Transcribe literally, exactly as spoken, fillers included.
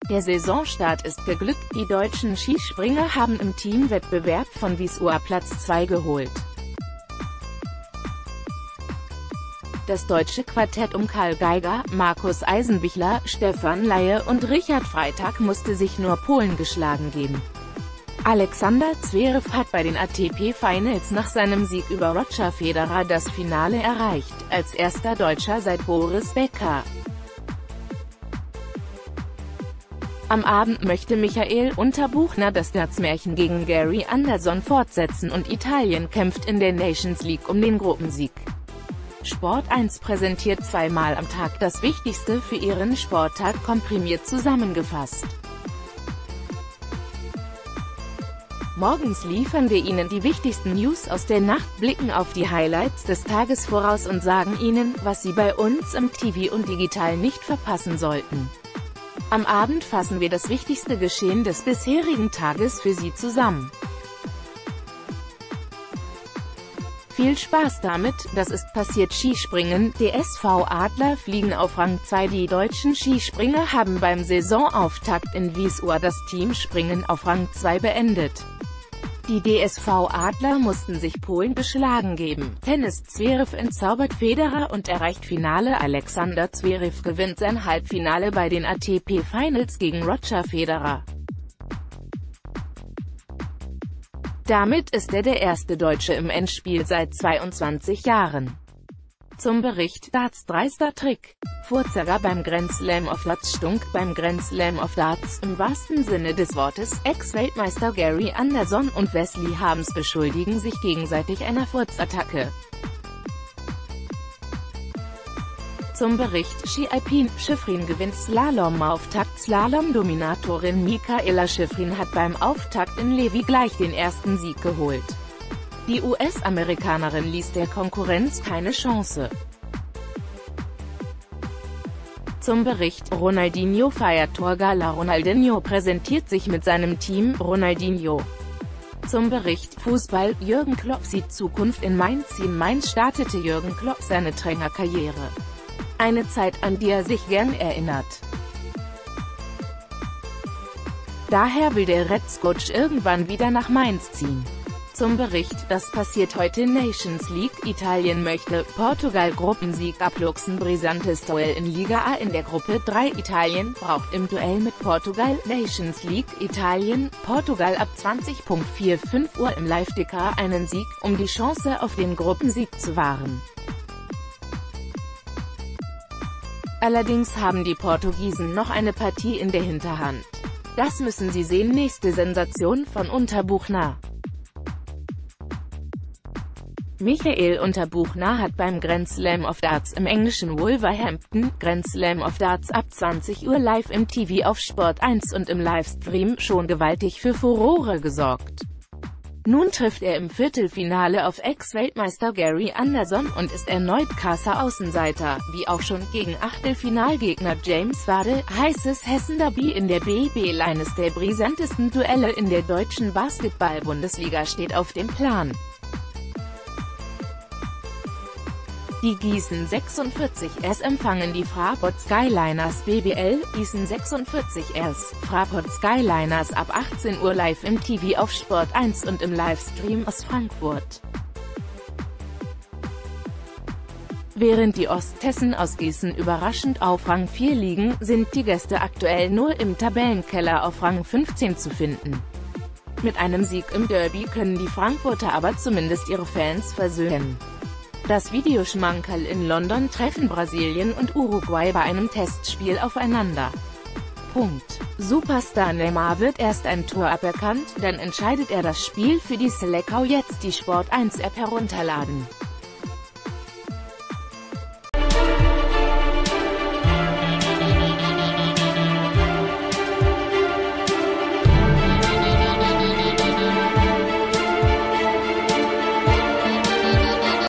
Der Saisonstart ist geglückt, die deutschen Skispringer haben im Teamwettbewerb von Wiesua Platz zwei geholt. Das deutsche Quartett um Karl Geiger, Markus Eisenbichler, Stefan Laie und Richard Freitag musste sich nur Polen geschlagen geben. Alexander Zverev hat bei den A T P Finals nach seinem Sieg über Roger Federer das Finale erreicht, als erster Deutscher seit Boris Becker. Am Abend möchte Michael Unterbuchner das Darts-Märchen gegen Gary Anderson fortsetzen und Italien kämpft in der Nations League um den Gruppensieg. Sport eins präsentiert zweimal am Tag das Wichtigste für Ihren Sporttag komprimiert zusammengefasst. Morgens liefern wir Ihnen die wichtigsten News aus der Nacht, blicken auf die Highlights des Tages voraus und sagen Ihnen, was Sie bei uns im T V und digital nicht verpassen sollten. Am Abend fassen wir das wichtigste Geschehen des bisherigen Tages für Sie zusammen. Viel Spaß damit, das ist passiert. Skispringen, D S V Adler fliegen auf Rang zwei. Die deutschen Skispringer haben beim Saisonauftakt in Wiesua das Teamspringen auf Rang zwei beendet. Die D S V Adler mussten sich Polen geschlagen geben. Tennis: Zverev entzaubert Federer und erreicht Finale. Alexander Zverev gewinnt sein Halbfinale bei den A T P Finals gegen Roger Federer. Damit ist er der erste Deutsche im Endspiel seit zweiundzwanzig Jahren. Zum Bericht: Darts dreister Trick. Furzager beim Grand Slam of Darts. Stunk beim Grand Slam of Darts, im wahrsten Sinne des Wortes. Ex-Weltmeister Gary Anderson und Wesley Harms beschuldigen sich gegenseitig einer Furzattacke. Zum Bericht: Ski Alpin. Shiffrin gewinnt Slalom-Auftakt. Slalom-Dominatorin Mikaela Shiffrin hat beim Auftakt in Levi gleich den ersten Sieg geholt. Die U S-Amerikanerin ließ der Konkurrenz keine Chance. Zum Bericht: Ronaldinho feiert Torgala. Ronaldinho präsentiert sich mit seinem Team. Ronaldinho. Zum Bericht: Fußball. Jürgen Klopp sieht Zukunft in Mainz. In Mainz startete Jürgen Klopp seine Trainerkarriere. Eine Zeit, an die er sich gern erinnert. Daher will der Reds-Coach irgendwann wieder nach Mainz ziehen. Zum Bericht: Das passiert heute. Nations League. Italien möchte Portugal Gruppensieg abluchsen. Brisantes Duell in Liga A in der Gruppe drei. Italien braucht im Duell mit Portugal. Nations League. Italien, Portugal ab zwanzig Uhr fünfundvierzig Uhr im Live-Ticker einen Sieg, um die Chance auf den Gruppensieg zu wahren. Allerdings haben die Portugiesen noch eine Partie in der Hinterhand. Das müssen Sie sehen. Nächste Sensation von Unterbuchner. Michael Unterbuchner hat beim Grand Slam of Darts im englischen Wolverhampton, Grand Slam of Darts ab zwanzig Uhr live im T V auf Sport eins und im Livestream, schon gewaltig für Furore gesorgt. Nun trifft er im Viertelfinale auf Ex-Weltmeister Gary Anderson und ist erneut krasser Außenseiter, wie auch schon gegen Achtelfinalgegner James Wade. Heißes Hessen-Derby in der B B L. Eines der brisantesten Duelle in der deutschen Basketball-Bundesliga steht auf dem Plan. Die Gießen sechsundvierzig ers empfangen die Fraport Skyliners. B B L, Gießen sechsundvierzig ers, Fraport Skyliners ab achtzehn Uhr live im T V auf Sport eins und im Livestream aus Frankfurt. Während die Osthessen aus Gießen überraschend auf Rang vier liegen, sind die Gäste aktuell nur im Tabellenkeller auf Rang fünfzehn zu finden. Mit einem Sieg im Derby können die Frankfurter aber zumindest ihre Fans versöhnen. Das Videoschmankerl: in London treffen Brasilien und Uruguay bei einem Testspiel aufeinander. Punkt. Superstar Neymar wird erst ein Tor aberkannt, dann entscheidet er das Spiel für die Selecao. Jetzt die Sport eins App herunterladen.